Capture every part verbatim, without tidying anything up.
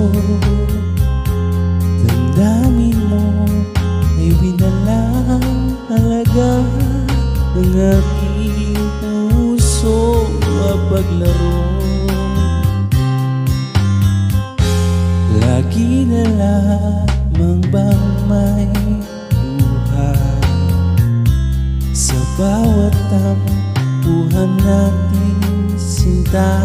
Damdamin mo ay winalang halaga ng aking puso mapaglaro. Lagi na lamang bang may luha sa bawat tampuhan natin, sinta?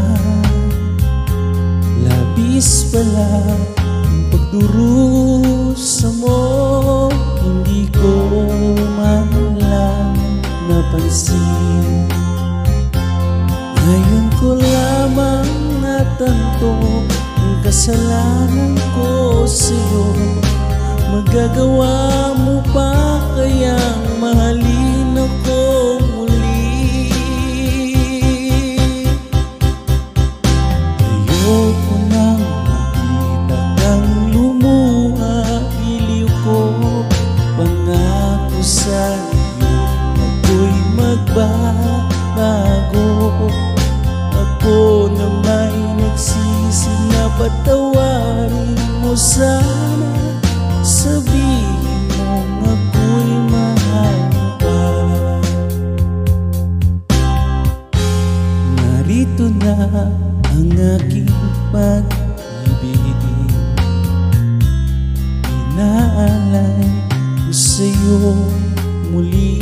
Labis pala ang pagdurusa mo, hindi ko man lang napansin. Ngayon ko lamang natanto ang kasalanan ko sa'yo. Magagawa mo pa kayang mahalin ako muli? Ayoko nang makita kang lumuha, iliw ko. Pangako sa'yo ako'y magbabago. Ako na may nagsisi na patawarin mo sana. Sabihin mong ako'y mahal ka. Narito na ang aking pag-ibig, inaalay ko sa'yo muli.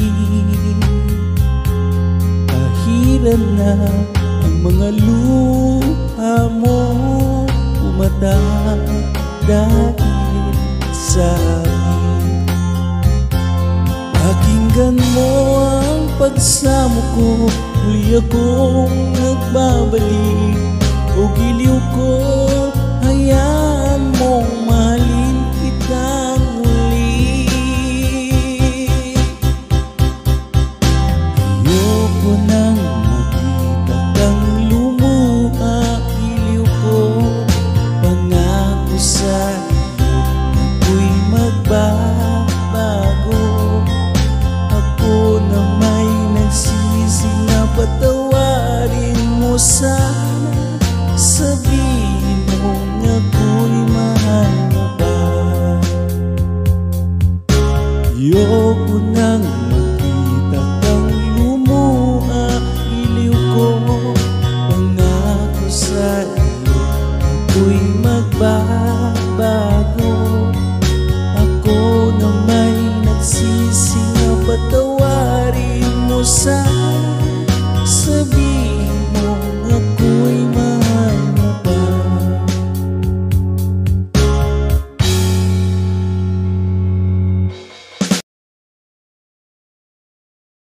Pahiran na ang mga luha mo, umatang dahil sa akin. Pakinggan mo ang pagsamo ko, muli akong nagbabalik. O giliw